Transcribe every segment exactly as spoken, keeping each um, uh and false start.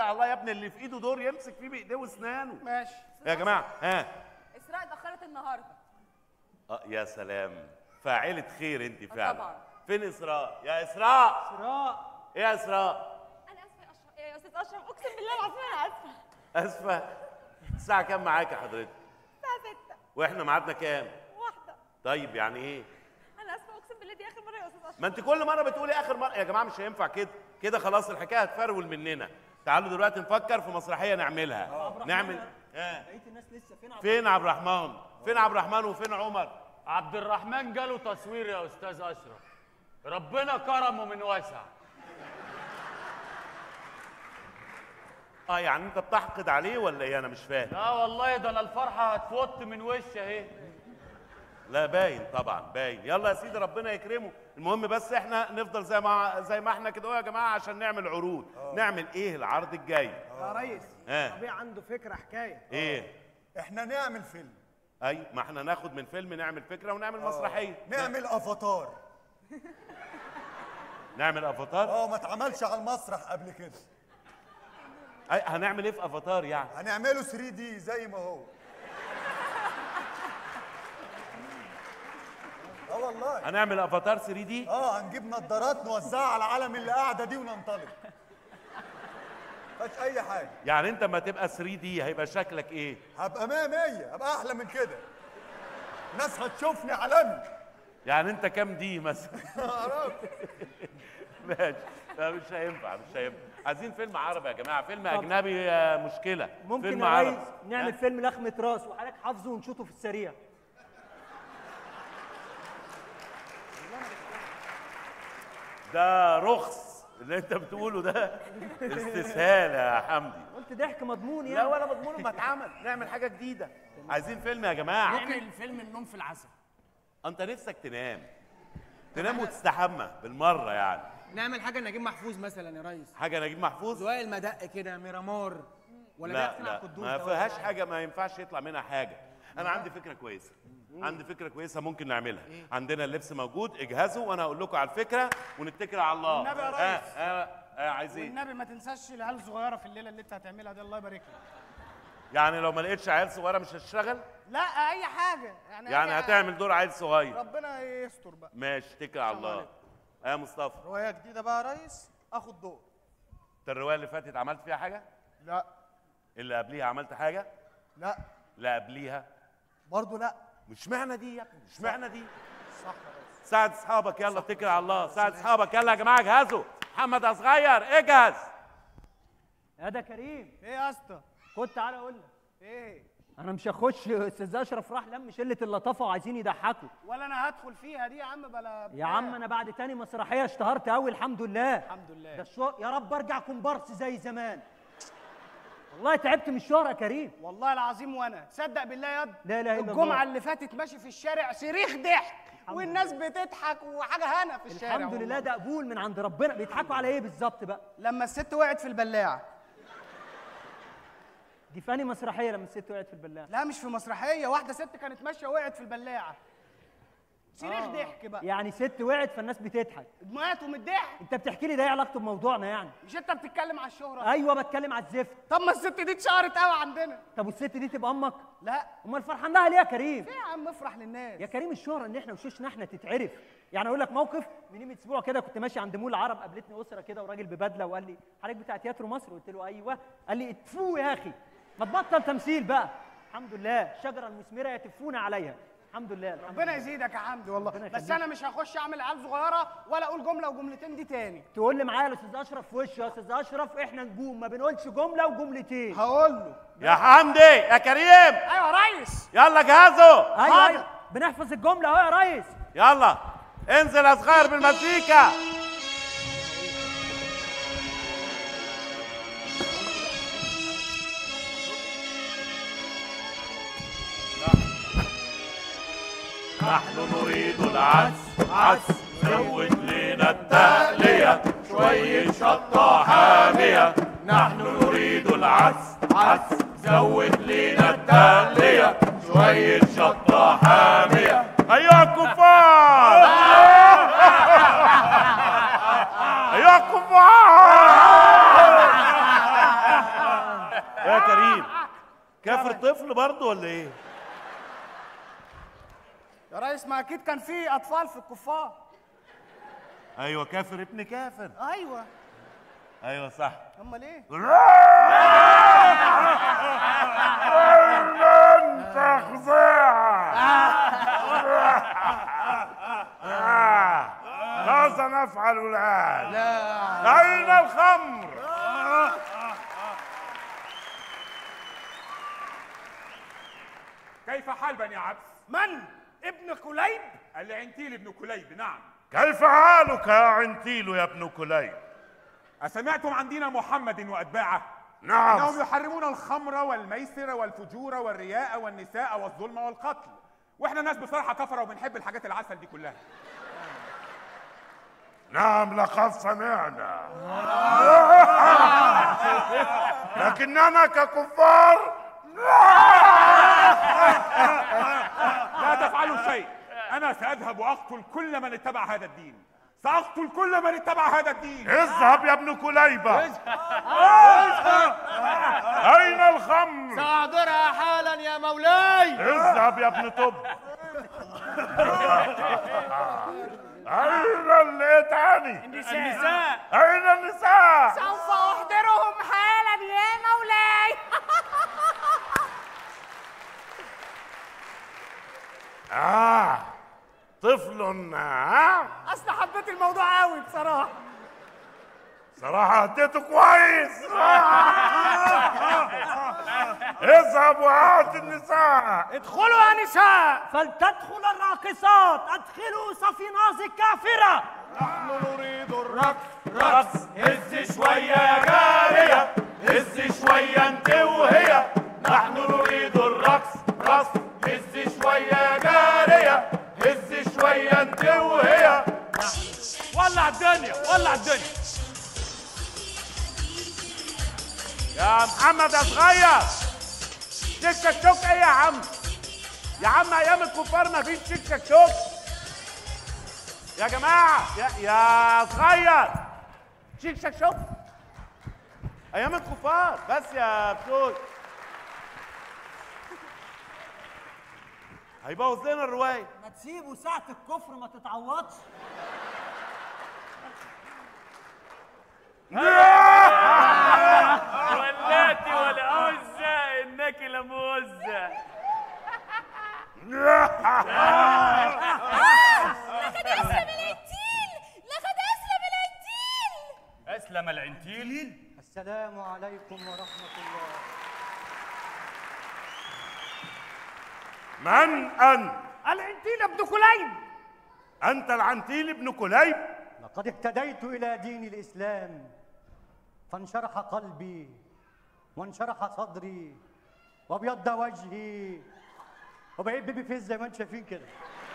الله يا ابني، اللي في ايده دور يمسك فيه بايديه واسنانه. ماشي يا جماعه. ها اسراء اتاخرت النهارده. اه يا سلام، فاعلة خير انت فعلا. طبعا. فين اسراء؟ يا اسراء. اسراء. ايه يا اسراء؟ انا اسفه يا اشرف يا استاذ اشرف، اقسم بالله العظيم انا اسفه. اسفه؟ الساعه كام معاك يا حضرتك؟ الساعه ستة. واحنا ميعادنا كام؟ واحدة. طيب يعني ايه؟ انا اسفه اقسم بالله دي اخر مره يا استاذ اشرف. ما انت كل مره بتقولي اخر مره. يا جماعه مش هينفع كده، كده خلاص الحكايه هتفرول مننا. تعالوا دلوقتي نفكر في مسرحيه نعملها. آه. نعمل اه بقيه الناس لسه فين؟ عبد فين عبد الرحمن؟ فين عبد الرحمن وفين عمر؟ عبد الرحمن جاله تصوير يا استاذ اشرف، ربنا كرمه من واسع. اه يعني انت بتحقد عليه ولا ايه؟ انا مش فاهم. لا والله ده انا الفرحه هتفوت من وشي اهي. لا باين طبعا باين. يلا يا سيدي ربنا يكرمه. المهم بس احنا نفضل زي ما زي ما احنا كده يا جماعه عشان نعمل عروض. أوه. نعمل ايه العرض الجاي؟ يا ريس اه طبيعي عنده فكره حكايه. ايه؟ احنا نعمل فيلم. اي ما احنا ناخد من فيلم نعمل فكره ونعمل أوه. مسرحيه. نعمل افاتار. نعمل افاتار؟ اه ما اتعملش على المسرح قبل كده. اي هنعمل ايه في افاتار يعني؟ هنعمله ثري دي زي ما هو. اه والله هنعمل افاتار ثري دي؟ اه هنجيب نظارات نوزعها على العالم اللي قاعده دي وننطلق. مفيش اي حاجه. يعني انت ما تبقى ثري دي هيبقى شكلك ايه؟ هبقى مية مية، هبقى احلى من كده. الناس هتشوفني عالمي. يعني انت كام دي مثلا؟ ماشي. لا مش هينفع مش هينفع. عايزين فيلم عربي يا جماعه، فيلم اجنبي مشكله. ممكن فيلم يا ريس عربي نعمل فيلم لخمه راس وحضرتك حافظه ونشوطه في السريع. ده رخص اللي انت بتقوله ده، استسهال يا حمدي. قلت ضحك مضمون يعني. لا ولا مضمون، ما اتعمل. نعمل حاجه جديده. عايزين فيلم يا جماعه. نعمل فيلم النوم في العسل. انت نفسك تنام تنام وتستحمى بالمره يعني. نعمل حاجه نجيب محفوظ مثلا يا ريس. حاجه نجيب محفوظ؟ زوايا المدق كده، ميرامار ولا لا لا ما فيهاش حاجه، ما ينفعش يطلع منها حاجه. انا عندي فكره كويسه. عندي فكره كويسه ممكن نعملها. إيه؟ عندنا اللبس موجود، اجهزوا وانا هقول لكم على الفكره ونتكل على الله. والنبي يا ريس. اه اه اه عايز ايه؟ والنبي ما تنساش العيال الصغيره في الليله اللي انت هتعملها دي، الله يبارك لك. يعني لو ما لقيتش عيال صغيره مش هتشتغل؟ لا اي حاجه يعني. يعني هتعمل دور عيل صغير. ربنا يستر بقى. ماشي اتكل على الله. اه يا مصطفى. روايه جديده بقى يا ريس، اخد دور. انت الروايه اللي فاتت عملت فيها حاجه؟ لا. اللي قبليها عملت حاجه؟ لا. لا قبليها؟ برضه لا. مش معنى دي يا ابني، مش معنى دي. صح يا ريس. ساعد اصحابك يلا، اتكل على الله. ساعد اصحابك يلا يا جماعه، اجهزوا. محمد يا صغير اجهز. يا ده كريم. ايه يا اسطى؟ خد تعالى اقول لك. ايه؟ انا مش هخش. استاذ اشرف راح لم شله اللطافه وعايزين يضحكوا. ولا انا هدخل فيها دي يا عم بلا. يا عم انا بعد تاني مسرحيه اشتهرت قوي الحمد لله. الحمد لله. ده الشو... يا رب ارجع كومبارس زي زمان. والله تعبت من الشهرة يا كريم. والله العظيم وانا تصدق بالله يا لا لا اله الا الله. الجمعه اللي فاتت ماشي في الشارع صريخ ضحك والناس بتضحك وحاجه هنا في الشارع. الحمد لله ده قبول من عند ربنا. بيضحكوا على ايه بالظبط بقى؟ لما الست وقعت في البلاعه. دي فاني مسرحيه لما الست وقعت في البلاعه؟ لا مش في مسرحيه، واحده ست كانت ماشيه وقعت في البلاعه. صريخ آه. ضحك بقى. يعني ست وقعت فالناس بتضحك. ماتوا من الضحك. انت بتحكي لي ده ايه علاقته بموضوعنا يعني؟ مش انت بتتكلم على الشهره؟ ايوه بتكلم على الزفت. طب ما الست دي اتشهرت قوي عندنا. طب والست دي تبقى امك؟ لا. امال فرحان لها ليه يا كريم؟ في يا عم افرح للناس. يا كريم الشهره ان احنا وشوشنا احنا تتعرف. يعني اقول لك موقف من قيمه اسبوع كده، كنت ماشي عند مول العرب، قابلتني اسره كده وراجل ببدله وقال لي حضرتك بتاع تياترو مصر؟ قلت له ايوه. قال لي اتفو يا اخي، ما تبطل تمثيل بقى. الحمد لله الشجره المثمره يتفون عليها. الحمد لله. ربنا يزيدك يا حمدي والله. بس انا مش هخش اعمل عيال صغيره ولا اقول جمله وجملتين دي تاني. تقول لي معايا يا استاذ اشرف في وشه يا استاذ اشرف احنا نجوم ما بنقولش جمله وجملتين. هقول له يا حمدي يا كريم. ايوه يا ريس. يلا جهزوا. ايوه ايوه بنحفظ الجمله اهو يا ريس. يلا انزل يا صغير بالمزيكا. نحن نريد العدس عدس، زود لنا التقلية شوية شطة حامية. نحن نريد العدس عدس، زود لنا التقلية شوية شطة حامية. أيها الكفار أيها الكفار يا كريم كافر طفل برضه ولا ايه؟ يا ريس ما اكيد كان في اطفال في الكفار. ايوه كافر ابن كافر. ايوه ايوه صح. امال ايه؟ انت فظيعه. ماذا نفعل الان؟ لا اين الخمر؟ كيف حال بني عبس؟ من؟ ابن كليب؟ العنتيل ابن كليب. نعم. كيف حالك يا عنتيل يا ابن كليب؟ أسمعتم عن دين محمد وأتباعه؟ نعم. إنهم يحرمون الخمر والميسر والفجور والرياء والنساء والظلم والقتل، وإحنا ناس بصراحة كفرة وبنحب الحاجات العسل دي كلها. نعم لقد سمعنا. لكننا ككفار لا تفعلوا شيء. أنا سأذهب وأقتل كل من اتبع هذا الدين. سأقتل كل من اتبع هذا الدين. اذهب يا ابن كليبة. أين الخمر؟ سأحضرها حالا يا مولاي. اذهب يا ابن طب. أين اللي تاني؟ النساء. أين النساء؟ سوف أحضرهم حالا يا مولاي. آه طفل. آه اصل حبيت الموضوع قوي بصراحه. صراحة اديته كويس. اذهب وهات النساء. ادخلوا يا نساء. فلتدخل الراقصات. ادخلوا صفيناز الكافرة. نحن نريد الرقص. رقص هز شوية يا جارية، هز شوية انت وهي. نحن نريد الرقص. رقص هز شوية يا جارية، هز شوية انت وهي. ولع الدنيا ولع الدنيا. يا محمد يا صغير، شيك شكشوك ايه يا عم؟ يا عم ايام الكفار ما فيش شيك شكشوك يا جماعه. يا يا صغير شيك شكشوك ايام الكفار بس يا بشوي. هيبوظ لنا الروايه. ما تسيبوا ساعة الكفر ما تتعوضش. ولاتي والعزة انك لموزة. لقد أسلم العنتيل. لقد أسلم العنتيل. اسلم العنتيل. السلام عليكم ورحمة الله. من انت؟ العنتيل ابن كليب. انت العنتيل ابن كليب؟ لقد اهتديت إلى دين الإسلام فانشرح قلبي وانشرح صدري وابيض وجهي وبقيت بيبي فيس زي ما انتم شايفين كده.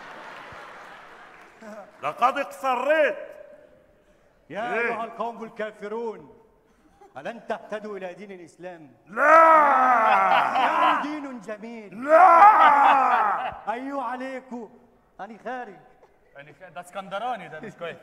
لقد اقصريت. يا إيه؟ أيها القوم الكافرون ألن تهتدوا إلى دين الإسلام؟ لا إنه دين جميل. لا أيوه عليكم أنا خارج. يعني ده اسكندراني ده مش كويس.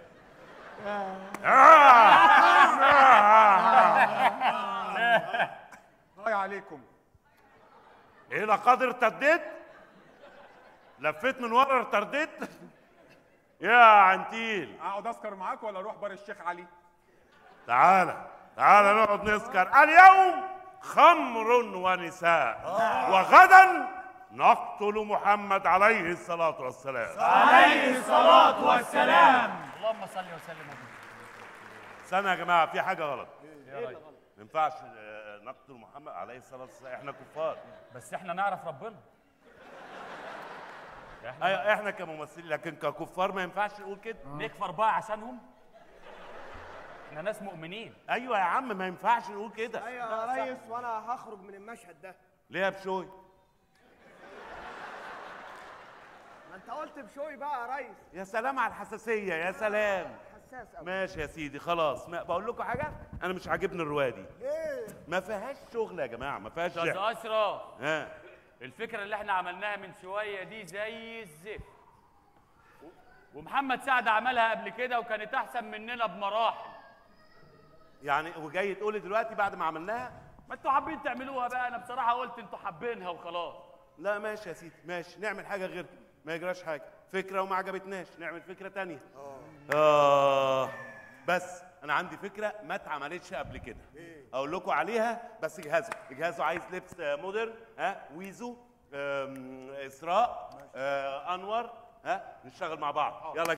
هاي عليكم. ايه لقد ارتديت؟ لفيت من ورا ارتديت؟ يا عنتيل اقعد اسكر معاك ولا اروح بار الشيخ علي؟ تعالى تعالى نقعد نسكر. اليوم خمر ونساء، وغدا نقتل محمد عليه الصلاة والسلام. عليه الصلاة والسلام. اللهم صل وسلم وبارك. استنى يا جماعة، في حاجة غلط. ما ينفعش آه، نقتل محمد عليه الصلاة والسلام، احنا كفار. بس احنا نعرف ربنا. ايوه احنا كممثلين، لكن ككفار ما ينفعش نقول كده. نكفر بقى عشانهم؟ احنا ناس مؤمنين. ايوه يا عم ما ينفعش نقول كده. ايوه يا ريس وانا هخرج من المشهد ده. ليه يا بشوي؟ ما انت قلت بشوي بقى يا ريس. يا سلام على الحساسية، يا سلام. حساس قوي. ماشي يا سيدي خلاص. ما بقول لكم حاجة، أنا مش عاجبني الرواية دي. ليه؟ ما فيهاش شغل يا جماعة، ما فيهاش استاذ شغل. اشرف، ها الفكرة اللي احنا عملناها من شوية دي زي الزفت. ومحمد سعد عملها قبل كده وكانت أحسن مننا بمراحل. يعني وجاي تقولي دلوقتي بعد ما عملناها؟ ما انتوا حابين تعملوها بقى، انا بصراحه قلت انتوا حابينها وخلاص. لا ماشي يا سيدي، ماشي نعمل حاجه غيرها، ما يجراش حاجه. فكره وما عجبتناش، نعمل فكره تانية. اه اه بس انا عندي فكره ما اتعملتش قبل كده. ايه؟ اقول لكم عليها بس اجهزوا اجهزوا. عايز لبس مودرن، ها ويزو، اسراء، انور، ها نشتغل مع بعض. يلا.